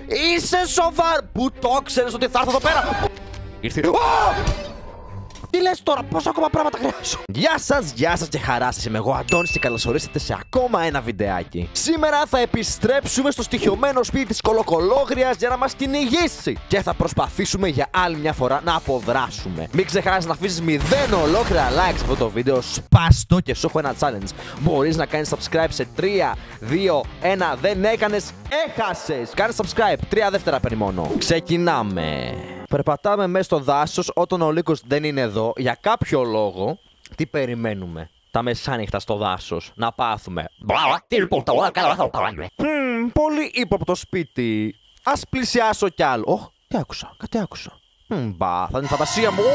Είσαι σοβαρ! Πού το ξέρεις ότι θα έρθω εδώ πέρα? Ήρθε. Τι λες τώρα, πόσα ακόμα πράγματα χρειάζω? Γεια σας και χαρά σας, είμαι εγώ Αντώνης και καλώς ορίσατε σε ακόμα ένα βιντεάκι. Σήμερα θα επιστρέψουμε στο στοιχειωμένο σπίτι της Κολοκολόγριας για να μας κυνηγήσει. Και θα προσπαθήσουμε για άλλη μια φορά να αποδράσουμε. Μην ξεχάσεις να αφήσεις 0 ολόκληρα likes σε αυτό το βίντεο. Σπάστο και σου έχω ένα challenge. Μπορείς να κάνεις subscribe σε 3, 2, 1. Δεν έκανες, έχασες. Κάνε subscribe, 3 δεύτερα περιμένω. Ξεκινάμε. Περπατάμε μέσα στο δάσος όταν ο Λύκος δεν είναι εδώ. Για κάποιο λόγο, τι περιμένουμε? Τα μεσάνυχτα στο δάσος, να πάθουμε. Πολύ ύποπτο σπίτι. Ας πλησιάσω κι άλλο. Τι άκουσα, κάτι άκουσα. Μπα, θα είναι η φαντασία μου.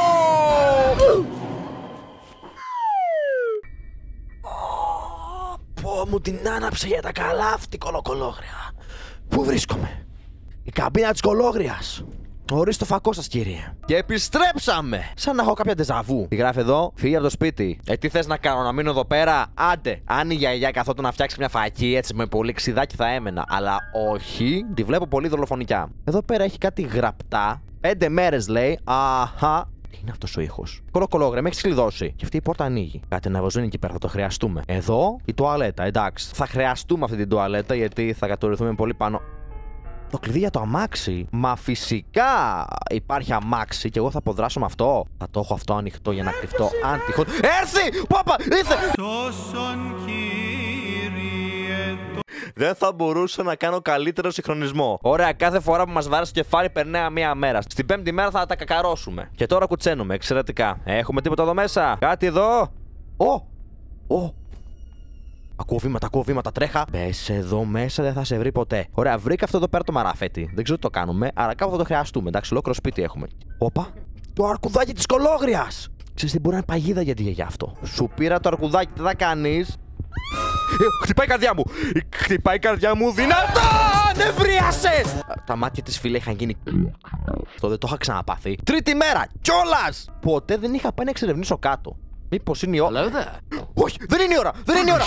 Πω μου την άναψε για τα καλά αυτή η Κολοκολόγρια. Πού βρίσκομαι? Η καμπίνα της Κολόγριας. Ορίστε το φακό σας, κύριε. Και επιστρέψαμε! Σαν να έχω κάποια ντεζαβού. Τι γράφει εδώ? Φύγε από το σπίτι. Τι θες να κάνω, να μείνω εδώ πέρα? Άντε, αν η γιαγιά καθόταν να φτιάξει μια φακή έτσι με πολύ ξιδάκι θα έμενα. Αλλά όχι, τη βλέπω πολύ δολοφονικιά. Εδώ πέρα έχει κάτι γραπτά. 5 μέρες λέει. Αχα. Τι είναι αυτός ο ήχος? Κολοκολόγρια, με έχεις κλειδώσει. Και αυτή η πόρτα ανοίγει. Κάτι να βαζούν εκεί πέρα, θα το χρειαστούμε. Εδώ η τουαλέτα, εντάξει. Θα χρειαστούμε αυτή την τουαλέτα γιατί θα κατουρηθούμε πολύ πάνω. Το κλειδί για το αμάξι. Μα φυσικά υπάρχει αμάξι και εγώ θα αποδράσω με αυτό. Θα το έχω αυτό ανοιχτό για να κρυφτώ αν τυχόν έρθει! Πάπα! Ήρθε! Δεν θα μπορούσα να κάνω καλύτερο συγχρονισμό. Ωραία, κάθε φορά που μας βάρεσε το κεφάλι περνάει μία μέρα. Στην 5η μέρα θα τα κακαρώσουμε. Και τώρα κουτσένουμε, εξαιρετικά. Έχουμε τίποτα εδώ μέσα? Κάτι εδώ? Ακούω βήματα, τρέχα. Μπες εδώ μέσα, δεν θα σε βρει ποτέ. Ωραία, βρήκα αυτό εδώ πέρα το μαράφετη. Δεν ξέρω τι το κάνουμε, αλλά κάπου θα το χρειαστούμε. Εντάξει, ολόκληρο σπίτι έχουμε. Όπα, το αρκουδάκι της Κολόγριας! Ξέρεις τι, μπορεί να είναι παγίδα για τη γιαγιά αυτό. Σου πήρα το αρκουδάκι, τι θα κάνεις? Χτυπάει η καρδιά μου! Χτυπάει η καρδιά μου δυνατά! Νευρίασε! Τα μάτια της, φίλε, είχαν γίνει. Αυτό δεν το είχα ξαναπάθει. 3η μέρα, κιόλας! Ποτέ δεν είχα πάει να εξερευνήσω κάτω. Μήπως είναι η ώρα? Όχι, δεν είναι η ώρα! Δεν είναι η ώρα!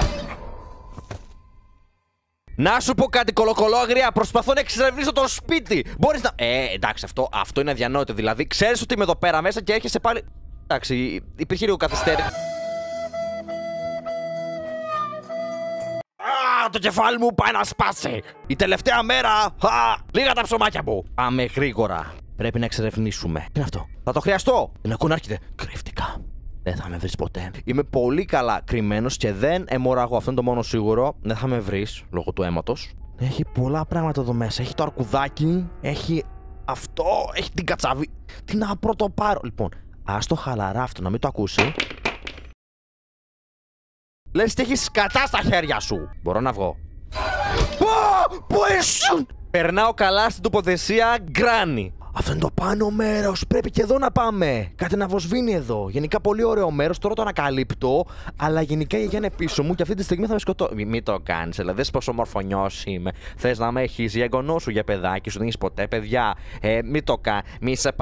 Να σου πω κάτι, Κολοκολόγρια, προσπαθώ να εξερευνήσω το σπίτι. Μπορείς να. Εντάξει, αυτό είναι αδιανόητο. Δηλαδή, ξέρεις ότι είμαι εδώ πέρα μέσα και έρχεσαι πάλι. Εντάξει, υπήρχε λίγο καθυστέρηση. Το κεφάλι μου πάει να σπάσει. Η τελευταία μέρα. Λίγα τα ψωμάκια μου. Πάμε γρήγορα. Πρέπει να εξερευνήσουμε. Τι είναι αυτό? Θα το χρειαστώ. Δεν ακούω να έρχεται. Κρύφτηκα. Δεν θα με βρεις ποτέ. Είμαι πολύ καλά κρυμμένος και δεν αιμορραγώ. Αυτό είναι το μόνο σίγουρο. Δεν θα με βρεις λόγω του αίματος. Έχει πολλά πράγματα εδώ μέσα. Έχει το αρκουδάκι. Έχει αυτό. Έχει την κατσαβή. Τι να πρώτο πάρω. Λοιπόν, ας το χαλαρά αυτό να μην το ακούσει. Λες τι έχεις σκατά στα χέρια σου. Μπορώ να βγω? Πού ήσουν? Περνάω καλά στην τοποθεσία γκράνι. Αυτό είναι το πάνω μέρος. Πρέπει και εδώ να πάμε. Κάτι να βοσβήνει εδώ. Γενικά πολύ ωραίο μέρος. Τώρα το ανακαλύπτω. Αλλά γενικά η γιαγιά είναι πίσω μου και αυτή τη στιγμή θα με σκοτώσει. Μην το κάνεις. Δηλαδή, δες πόσο μορφωνιός είμαι. Θες να με έχεις για εγγονό σου, για παιδάκι σου? Δεν έχεις ποτέ παιδιά. Μην το κάνεις. Μη σε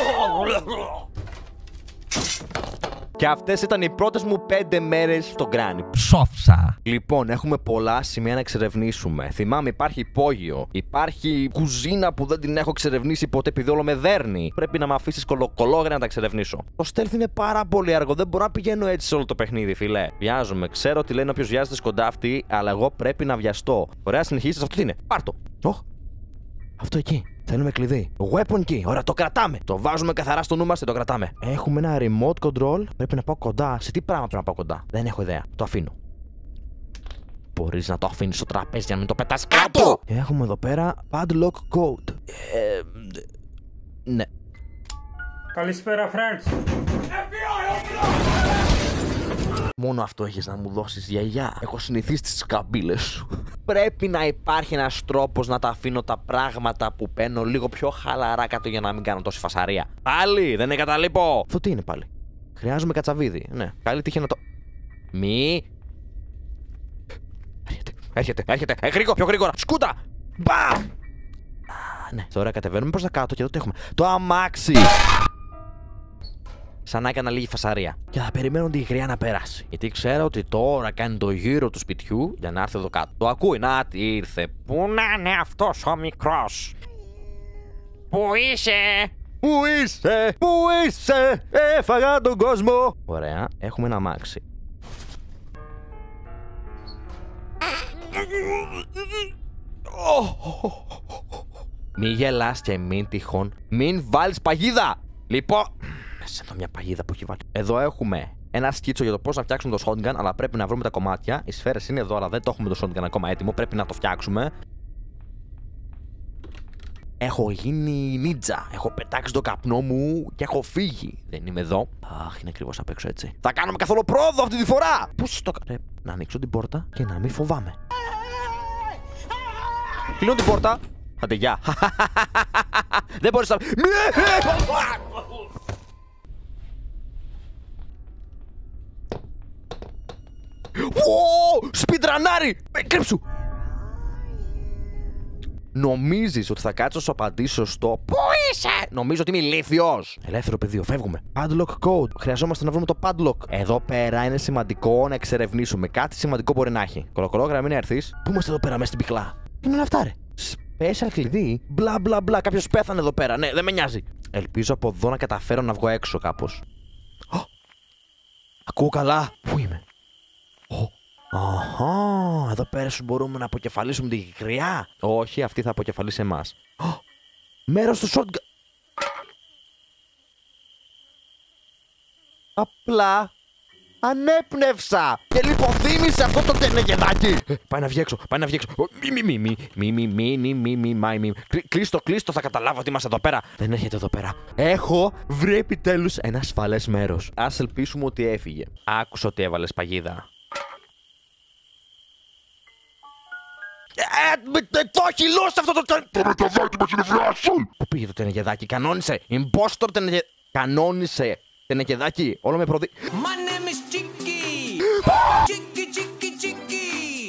Και αυτές ήταν οι πρώτες μου 5 μέρες στο γκράνι. Ψόφσα. Λοιπόν, έχουμε πολλά σημεία να εξερευνήσουμε. Θυμάμαι, υπάρχει υπόγειο. Υπάρχει κουζίνα που δεν την έχω εξερευνήσει ποτέ επειδή όλο με δέρνει. Πρέπει να με αφήσεις Κολοκολόγρια να τα εξερευνήσω. Το stealth είναι πάρα πολύ αργό. Δεν μπορώ να πηγαίνω έτσι σε όλο το παιχνίδι, φιλέ. Βιάζομαι. Ξέρω ότι λένε όποιος βιάζεται σκοντάφτη, αλλά εγώ πρέπει να βιαστώ. Ωραία, συνεχίσεις. Αυτό τι είναι? Πάρτο. Αυτό εκεί. Θέλουμε κλειδί. Weapon key. Ωραία, το κρατάμε. Το βάζουμε καθαρά στο νου μας και το κρατάμε. Έχουμε ένα remote control. Πρέπει να πάω κοντά. Σε τι πράγμα πρέπει να πάω κοντά? Δεν έχω ιδέα. Το αφήνω. Μπορείς να το αφήνεις στο τραπέζι για να μην το πετάς κάτω. Έχουμε εδώ πέρα padlock code. Ναι. Καλησπέρα, friends. Μόνο αυτό έχεις να μου δώσεις, γιαγιά. Έχω συνηθίσει τις καμπύλες σου. Πρέπει να υπάρχει ένας τρόπος να τα αφήνω τα πράγματα που παίρνω λίγο πιο χαλαρά κάτω για να μην κάνω τόση φασαρία. Πάλι, δεν είναι καταλείπω. Αυτό τι είναι πάλι? Χρειάζομαι κατσαβίδι. Ναι, καλή τύχη να το. Μη. Έρχεται. Γρήγορα, πιο γρήγορα. Σκούτα. Μπαμ. Ναι, τώρα κατεβαίνουμε προς τα κάτω και εδώ τι έχουμε? Το αμάξι. σαν να έκανα λίγη φασαρία. Και θα περιμένω τη γριά να περάσει. Γιατί ξέρω ότι τώρα κάνει το γύρο του σπιτιού για να έρθει εδώ κάτω. Το ακούει, να τι ήρθε. Πού να είναι αυτός ο μικρός? Πού είσαι? Πού είσαι? Πού είσαι? Έφαγα τον κόσμο. Ωραία, έχουμε ένα αμάξι. Μη γελάς και μην τυχόν. Μην βάλεις παγίδα. Λοιπόν, σε εδώ μια παγίδα που έχει βάλει. Εδώ έχουμε ένα σκίτσο για το πώς να φτιάξουμε το shotgun, αλλά πρέπει να βρούμε τα κομμάτια. Οι σφαίρες είναι εδώ, αλλά δεν το έχουμε το shotgun ακόμα έτοιμο. Πρέπει να το φτιάξουμε. Έχω γίνει νίτζα. Έχω πετάξει το καπνό μου και έχω φύγει. Δεν είμαι εδώ. Αχ, είναι ακριβώς απ' έξω έτσι. Θα κάνουμε καθόλου πρόοδο αυτή τη φορά. Πώς το κάνω? Να ανοίξω την πόρτα και να μην φοβάμαι. Κλείνω την πόρτα. Άντε, γεια. Δεν μπορείς να... Σπιντρανάρι! Κρύψου! Νομίζεις ότι θα κάτσω να σου απαντήσω στο πού είσαι? Νομίζω ότι είμαι ηλίθιος. Ελεύθερο πεδίο, φεύγουμε. Padlock code. Χρειαζόμαστε να βρούμε το padlock. Εδώ πέρα είναι σημαντικό να εξερευνήσουμε. Κάτι σημαντικό μπορεί να έχει. Κολοκολόγραμμα, μην έρθεις. Πού είμαστε εδώ πέρα μέσα στην πυκλά? Είναι όλα αυτά, ρε. Special κλειδί. Μπλα μπλα μπλα. Κάποιος πέθανε εδώ πέρα. Ναι, δεν με νοιάζει. Ελπίζω από εδώ να καταφέρω να βγω έξω κάπως. Ακούω καλά. Πού είμαι? Αχα, εδώ πέρα σου μπορούμε να αποκεφαλίσουμε τη γριά. Όχι, αυτή θα αποκεφαλίσει εμάς. Μέρος του shotgun. Απλά ανέπνευσα και λιποθύμησε αυτό το τενεγεδάκι. Πάει να βγει έξω, πάει να βγει έξω. Μη. Κλείστο, θα καταλάβω ότι είμαστε εδώ πέρα. Δεν έρχεται εδώ πέρα. Έχω βρει επιτέλους ένα ασφαλές μέρος. Ας ελπίσουμε ότι έφυγε. Άκουσα ότι έβαλες παγίδα. Το έχει λούσει αυτό το τενεγεδάκι με την ευρά σου. Πού πήγε το τενεγεδάκι? Κανόνισε. Impostor τενεγεδάκι. Κανόνισε. Τενεγεδάκι. Όλο με προδεί. My name is Chicky. Chicky.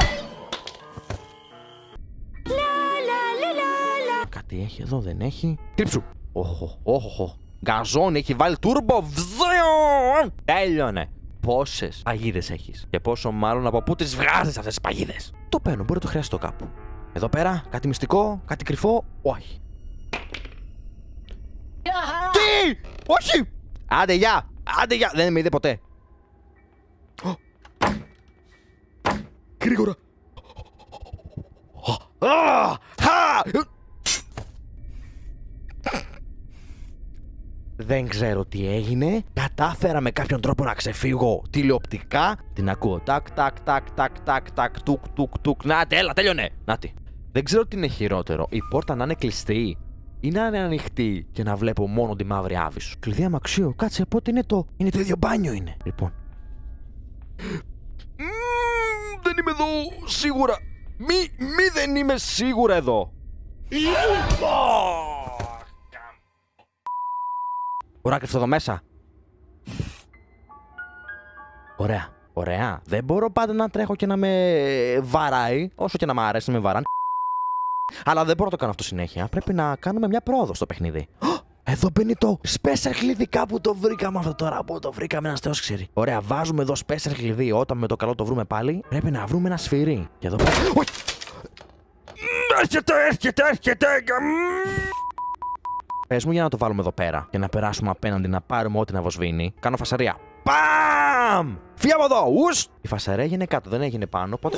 Κάτι έχει εδώ, δεν έχει? Κρύψου. Όχο. Γκαζόνι, έχει βάλει τούρμπο. Τέλειωνε. Πόσες παγίδες έχεις? Και πόσο μάλλον από πού τις βγάζεις αυτές τις παγίδες? Το παίρνω, μπορεί να το χρειαστώ κάπου. Εδώ πέρα, κάτι μυστικό, κάτι κρυφό. Όχι. Τι! Όχι! Άντε γεια! Δεν με είδε ποτέ. Γρήγορα. Δεν ξέρω τι έγινε. Κατάφερα με κάποιον τρόπο να ξεφύγω τηλεοπτικά. Την ακούω. Τακ. Τουκ. Νάτε, έλα, τέλειωνε. Νάτι. Δεν ξέρω τι είναι χειρότερο. Η πόρτα να είναι κλειστή ή να είναι ανοιχτή και να βλέπω μόνο τη μαύρη άβυσσο. Κλειδί αμαξίου. Κάτσε, πότε είναι το. Είναι το ίδιο μπάνιο είναι. Λοιπόν. Δεν είμαι εδώ σίγουρα. Μη δεν είμαι σίγουρα εδώ. Ωραία, κρυφτώ εδώ μέσα. Ωραία. Δεν μπορώ πάντα να τρέχω και να με βαράει. Όσο και να μ' αρέσει να με βαράνε. Αλλά δεν μπορώ να το κάνω αυτό συνέχεια. Πρέπει να κάνουμε μια πρόοδο στο παιχνίδι. Εδώ μπαίνει το special κλειδί. Κάπου το βρήκαμε αυτό τώρα. Πού το βρήκαμε, ένας θεός ξέρει. Ωραία, βάζουμε εδώ special κλειδί. Όταν με το καλό το βρούμε πάλι, πρέπει να βρούμε ένα σφυρί. Και εδώ πέρα. Έρχεται. Πες μου για να το βάλουμε εδώ πέρα. Και να περάσουμε απέναντι, να πάρουμε ό,τι να βοσβήνει. Κάνω φασαρία. Παμ! Φύγε από εδώ! Ους! Η φασαρία έγινε κάτω, δεν έγινε πάνω, οπότε.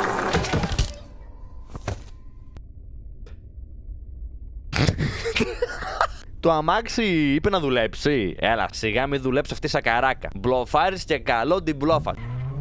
Το αμάξι είπε να δουλέψει. Έλα, σιγά μην δουλέψει αυτή η σακαράκα. Μπλοφάρεις και καλό την μπλόφα.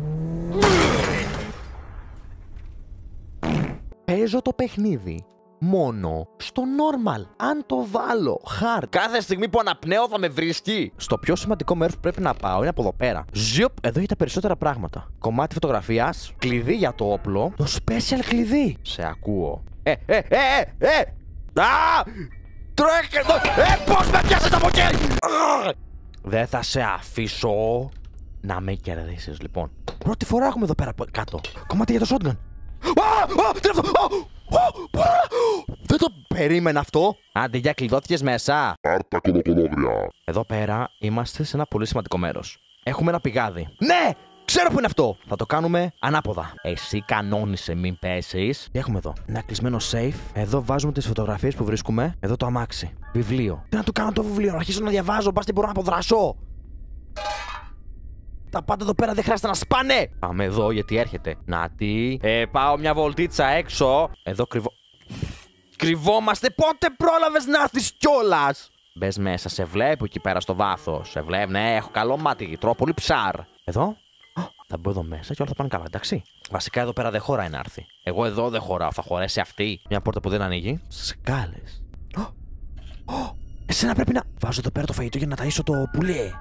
Παίζω το παιχνίδι μόνο στο normal. Αν το βάλω hard, κάθε στιγμή που αναπνέω θα με βρίσκει. Στο πιο σημαντικό μέρος που πρέπει να πάω είναι από εδώ πέρα. Ζιουπ, εδώ έχει τα περισσότερα πράγματα. Κομμάτι φωτογραφίας, κλειδί για το όπλο, το special κλειδί. Σε ακούω. Τρέχε εδώ! Πώς με πιάσες από εκεί! Δεν θα σε αφήσω να με κερδίσεις, λοιπόν. Πρώτη φορά έχουμε εδώ πέρα κάτω. Κομμάτι για το shotgun. Τι είναι αυτό! περίμενα αυτό. Άντε, για κλειδώθηκες μέσα. Πάρτα κολοκολόγρια. Εδώ πέρα είμαστε σε ένα πολύ σημαντικό μέρος. Έχουμε ένα πηγάδι. Ναι! Ξέρω που είναι αυτό! Θα το κάνουμε ανάποδα. Εσύ κανόνισε, μην πέσεις. Τι έχουμε εδώ? Ένα κλεισμένο safe. Εδώ βάζουμε τις φωτογραφίες που βρίσκουμε. Εδώ το αμάξι. Βιβλίο. Τι να το κάνω το βιβλίο, να αρχίσω να διαβάζω. Μπας τι μπορώ να αποδράσω. Τα πάντα εδώ πέρα δεν χρειάζεται να σπάνε. Πάμε εδώ γιατί έρχεται. Να τι. Πάω μια βολτίτσα έξω. Εδώ κρυβόμαστε. Πότε πρόλαβες να έρθεις κιόλας? Μπες μέσα, σε βλέπω εκεί πέρα στο βάθος. Σε βλέπω, ναι, έχω καλό μάτι. Τρώω πολύ ψάρ. Εδώ. Θα μπω εδώ μέσα και όλα θα πάνε καλά, εντάξει. Βασικά εδώ πέρα δεν χωράει να έρθει. Εγώ εδώ δεν χωράω, θα χωρέσει αυτή. Μια πόρτα που δεν ανοίγει. Σκάλες. Εσένα πρέπει να. Βάζω εδώ πέρα το φαγητό για να ταΐσω το πουλί.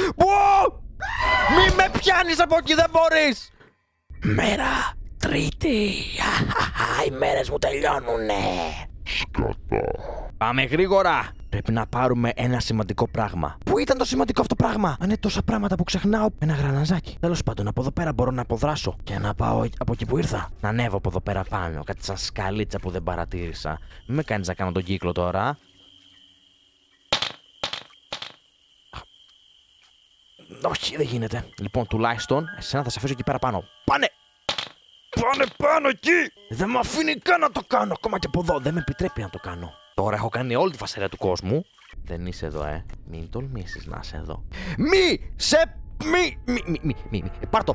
Μη με πιάνεις από εκεί, δεν μπορείς! Μέρα Τρίτη. Οι μέρες μου τελειώνουνε. Σκατά. Πάμε γρήγορα. Πρέπει να πάρουμε ένα σημαντικό πράγμα. Πού ήταν το σημαντικό αυτό πράγμα? Είναι τόσα πράγματα που ξεχνάω. Ένα γραναζάκι. Τέλος πάντων, από εδώ πέρα μπορώ να αποδράσω και να πάω από εκεί που ήρθα. Να ανέβω από εδώ πέρα πάνω. Κάτι σαν σκαλίτσα που δεν παρατήρησα. Μην με κάνεις να κάνω τον κύκλο τώρα. Όχι, δεν γίνεται. Λοιπόν, τουλάχιστον εσένα θα σε αφήσω εκεί πέρα πάνω. Πάνε! Πάνε πάνω εκεί! Δεν με αφήνει καν να το κάνω. Ακόμα και από εδώ δεν με επιτρέπει να το κάνω. Τώρα έχω κάνει όλη τη φασαρία του κόσμου. Δεν είσαι εδώ, Μην τολμήσεις να είσαι εδώ. Πάρτο!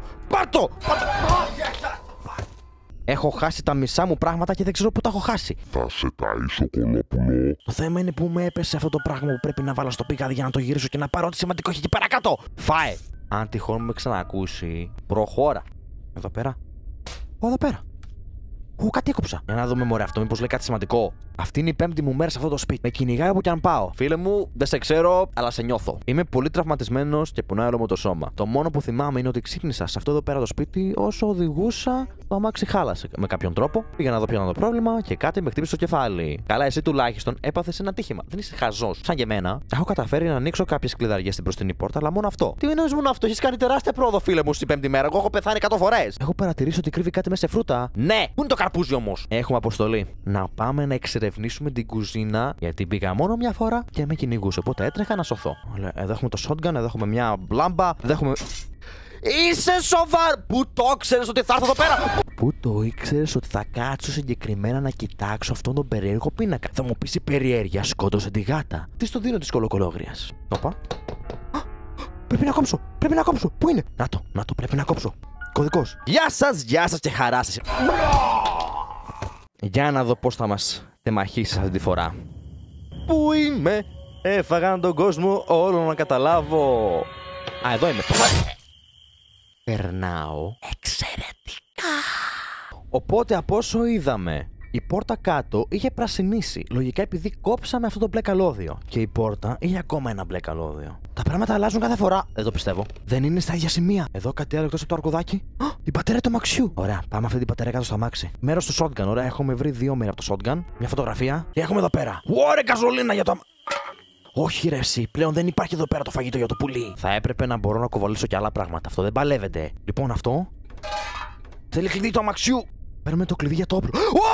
Έχω χάσει τα μισά μου πράγματα και δεν ξέρω πού τα έχω χάσει. Θα σε ταΐσω κολόπουλο. Το θέμα είναι που μου έπεσε αυτό το πράγμα που πρέπει να βάλω στο πηγάδι για να το γυρίσω και να πάρω ό,τι σημαντικό έχει εκεί πέρα κάτω. Φάε! Αν τυχόν με ξανακούσει, προχώρα. Εδώ πέρα. Εδώ πέρα. Κάτι έκοψα. Για να δούμε, μωρέ, αυτό μήπως λέει κάτι σημαντικό. Αυτή είναι η 5η μου μέρα σε αυτό το σπίτι. Με κυνηγάει όπου κι αν πάω. Φίλε μου, δεν σε ξέρω, αλλά σε νιώθω. Είμαι πολύ τραυματισμένος και πονάει όλο μου το σώμα. Το μόνο που θυμάμαι είναι ότι ξύπνησα σε αυτό εδώ πέρα το σπίτι όσο οδηγούσα. Το αμάξι χάλασε με κάποιον τρόπο. Πήγα να δω ποιο ήταν το πρόβλημα και κάτι με χτύπησε στο κεφάλι. Καλά, εσύ τουλάχιστον έπαθες ένα τύχημα. Δεν είσαι χαζός. Σαν και εμένα, έχω καταφέρει να ανοίξω κάποιες κλειδαριές στην μπροστινή πόρτα, αλλά μόνο αυτό. Τι εννοείς μόνο αυτό? Έχεις κάνει τεράστια πρόοδο, φίλε μου, στην 5η μέρα. Εγώ έχω πεθάνει 100 φορές. Έχω παρατηρήσει ότι κρύβει κάτι μέσα σε φρούτα. Ναι, πού είναι το καρπούζι όμως? Έχουμε αποστολή. Να πάμε να εξερευνήσουμε την κουζίνα, γιατί πήγα μόνο μια φορά και με κυνηγούσε. Οπότε έτρεχα να σωθώ. Εδώ έχουμε το shotgun, εδώ έχουμε μια μπλάμπα, εδώ έχουμε. Είσαι σοβαρ! Πού το ξέρεις ότι θα έρθω εδώ πέρα? Πού το ήξερες ότι θα κάτσω συγκεκριμένα να κοιτάξω αυτόν τον περίεργο πίνακα? Θα μου πεις η περιέργεια σκότωσε τη γάτα. Τι στο δίνω της κολοκολόγριας. Το είπα. Πρέπει να κόψω. Πού είναι? Να το, πρέπει να κόψω. Κωδικός. Γεια σας και χαρά σας. Για να δω πώς θα μας τεμαχίσεις αυτή τη φορά. Πού είμαι? Έφαγαν τον κόσμο όλο να καταλάβω. Εδώ είμαι. Περνάω εξαιρετικά. Οπότε από όσο είδαμε, η πόρτα κάτω είχε πρασινίσει. Λογικά επειδή κόψαμε αυτό το μπλε καλώδιο. Και η πόρτα είχε ακόμα ένα μπλε καλώδιο. Τα πράγματα αλλάζουν κάθε φορά. Δεν το πιστεύω. Δεν είναι στα ίδια σημεία. Εδώ κάτι άλλο εκτός από το αρκουδάκι. Η μπαταρία του αμαξιού. Ωραία, πάμε αυτή την μπαταρία κάτω στο αμάξι. Μέρος του shotgun. Ωραία, έχουμε βρει 2 μέρη από το shotgun. Μια φωτογραφία. Και έχουμε εδώ πέρα. Ωραία, καζολίνα για το όχι ρε εσύ, πλέον δεν υπάρχει εδώ πέρα το φαγητό για το πουλί. Θα έπρεπε να μπορώ να κοβαλήσω και άλλα πράγματα. Αυτό δεν παλεύεται. Λοιπόν, αυτό θέλει κλειδί του αμαξιού. Παίρνουμε το κλειδί για το όπλο.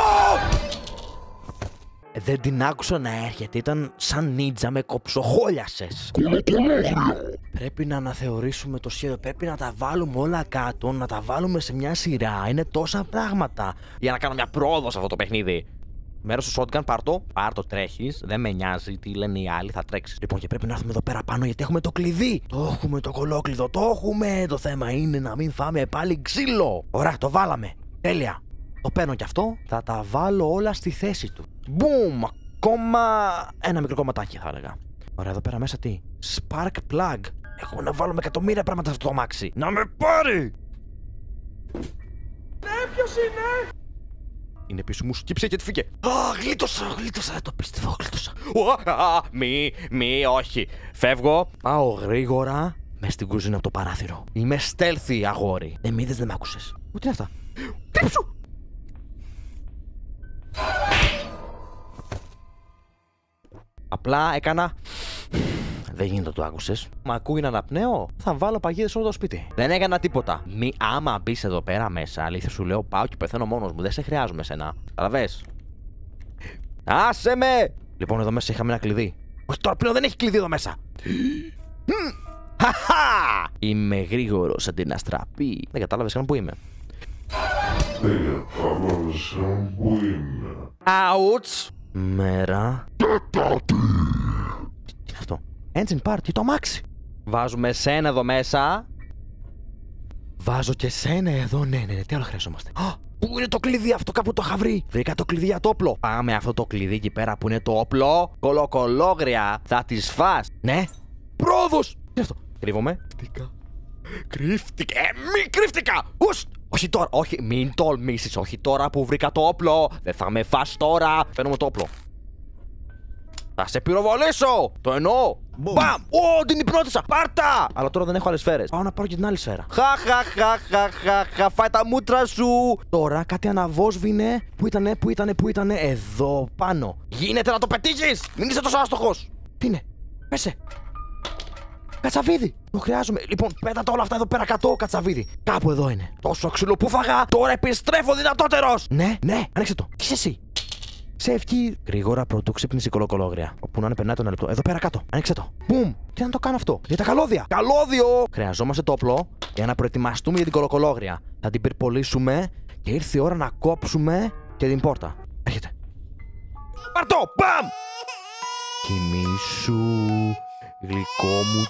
Δεν την άκουσα να έρχεται. Ήταν σαν νίτζα, με κοψοχόλιασες. Πρέπει να αναθεωρήσουμε το σχέδιο. Πρέπει να τα βάλουμε όλα κάτω, να τα βάλουμε σε μια σειρά. Είναι τόσα πράγματα για να κάνω μια πρόοδο σε αυτό το παιχνίδι. Μέρος του shotgun, πάρτο, τρέχεις. Δεν με νοιάζει τι λένε οι άλλοι, θα τρέξεις. Λοιπόν, και πρέπει να έρθουμε εδώ πέρα πάνω γιατί έχουμε το κλειδί. Το έχουμε το κολόκλειδο, το έχουμε. Το θέμα είναι να μην φάμε πάλι ξύλο. Ωραία, το βάλαμε. Τέλεια. Το παίρνω κι αυτό. Θα τα βάλω όλα στη θέση του. Μπουμ! Ακόμα ένα μικρό κομματάκι θα έλεγα. Ωραία, εδώ πέρα μέσα τι? Spark plug. Έχω να βάλουμε εκατομμύρια πράγματα σε αυτό το αμάξι. Να με πάρει! Ναι, ποιος είναι? Είναι πίσω μου, σκύψε και τη φύγε. Γλίτωσα, δεν το πίστευα, γλίτωσα. Όχι. Φεύγω. Πάω γρήγορα μες στην κουζίνα από το παράθυρο. Είμαι stealthy, αγόρι. Δεν μ' είδες, δεν μ' άκουσες. Τι είναι αυτά? Κρύψου! Απλά έκανα. Δεν γίνεται, το άκουσες. Μα ακούει να αναπνέω. Θα βάλω παγίδες όλο το σπίτι. Δεν έκανα τίποτα. Άμα μπεις εδώ πέρα μέσα, αλήθεια σου λέω, πάω και πεθαίνω μόνος μου. Δεν σε χρειάζομαι εσένα. Καταλαβες. Άσε με! Λοιπόν, εδώ μέσα είχαμε ένα κλειδί. Όχι, τώρα πλέον δεν έχει κλειδί εδώ μέσα. Χαχά! Είμαι γρήγορος σαν την αστραπή. Δεν κατάλαβες καν που είμαι. Ouch! Μέρα. Τέταρτη. Τι είναι αυτό? Engine part, το αμάξι. Βάζουμε σένα εδώ μέσα. Βάζω και σένα εδώ, ναι. Τι άλλο χρειαζόμαστε? Πού είναι το κλειδί αυτό? Κάπου το είχα βρει. Βρήκα το κλειδί για το όπλο. Πάμε αυτό το κλειδί εκεί πέρα που είναι το όπλο. Κολοκολόγρια. Θα τις φας. Ναι. Πρόοδος. Τι είναι αυτό? Κρύβομαι. Κρύφτηκα. Μη κρύφτηκα. Όχι τώρα. Όχι, μην τολμήσεις. Όχι τώρα που βρήκα το όπλο. Δεν θα με φας τώρα. Παίρνουμε το όπλο. Θα σε πυροβολήσω! Το εννοώ! Μπαμ! Ω, την υπνώτησα! Πάρτα! Αλλά τώρα δεν έχω άλλες σφαίρες. Πάω να πάρω και την άλλη σφαίρα. Χα, φάει τα μούτρα σου! Τώρα κάτι αναβόσβηνε. Πού ήτανε? Εδώ πάνω. Γίνεται να το πετύχεις! Μην είσαι τόσο άστοχος! Τι είναι? Πέσε! Κατσαβίδι! Το χρειάζομαι. Λοιπόν, πέτα όλα αυτά εδώ πέρα κάτω, κατσαβίδι. Κάπου εδώ είναι. Τόσο ξύλο που φάγα! Τώρα επιστρέφω δυνατότερος! Ναι, ανοίξε το. Τι είσαι εσύ? Σε ευχή. Γρήγορα πρωτού ξύπνησε η κολοκολόγρια. Όπου να είναι, περνάει το ένα λεπτό. Εδώ πέρα κάτω. Άνοιξε το. Μπουμ! Τι να το κάνω αυτό? Για τα καλώδια! Καλώδιο! Χρειαζόμαστε το όπλο για να προετοιμαστούμε για την κολοκολόγρια. Θα την πυρπολίσουμε και ήρθε η ώρα να κόψουμε και την πόρτα. Έρχεται. Πάρτο! Μπαμ! Κοιμήσου. Γλυκό μου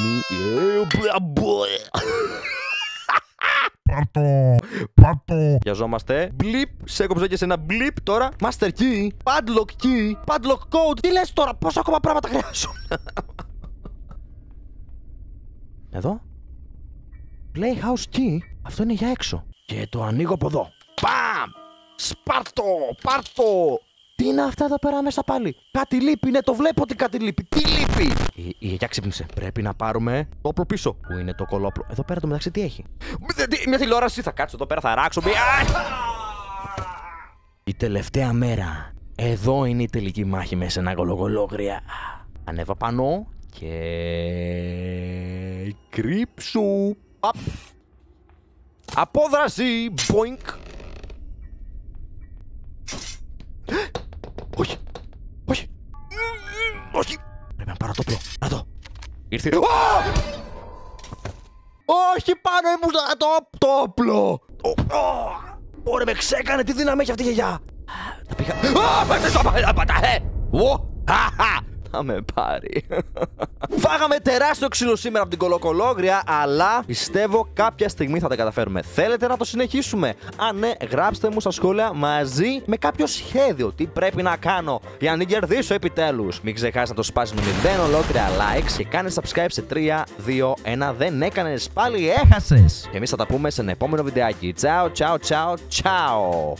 Πάρτο! Βιαζόμαστε. Μπλιπ, σε έκοψα και σε ένα μπλιπ τώρα. Master key, padlock code. Τι λες τώρα, πόσα ακόμα πράγματα χρειάζομαι? Εδώ. Playhouse key. Αυτό είναι για έξω. Και το ανοίγω από εδώ. Παμ! Σπάρτο! Πάρτο! Τι είναι αυτά εδώ πέρα μέσα πάλι? Κάτι λείπει, ναι, το βλέπω ότι κάτι λείπει. Τι λείπει? Η γιαγιά ξύπνησε. Πρέπει να πάρουμε το όπλο πίσω. Πού είναι το κολόπλο? Εδώ πέρα το μεταξύ τι έχει? Μια τηλεόραση. Θα κάτσω εδώ πέρα, θα ράξω. Η τελευταία μέρα. Εδώ είναι η τελική μάχη με ένα κολοκολόγρια. Ανέβα πάνω και κρύψου. Απόδραση. Boink. Όχι. Πρέπει να πάρω το όπλο. Να δω. Ήρθε. Όχι, πάνω ήμουν το όπλο. Ωραία, με ξέκανε. Τι δύναμη έχει αυτή η γιαγιά? Τα πήγα. Θα με πάρει. Φάγαμε τεράστιο ξύλο σήμερα από την κολοκολόγρια, αλλά πιστεύω κάποια στιγμή θα τα καταφέρουμε. Θέλετε να το συνεχίσουμε? Αν ναι, γράψτε μου στα σχόλια μαζί με κάποιο σχέδιο. Τι πρέπει να κάνω για να την κερδίσω επιτέλους. Μην ξεχάσεις να το σπάσεις με 0 ολόκληρα likes και κάνε subscribe σε 3, 2, 1. Δεν έκανες, πάλι έχασες. Και εμείς θα τα πούμε σε ένα επόμενο βιντεάκι. Ciao.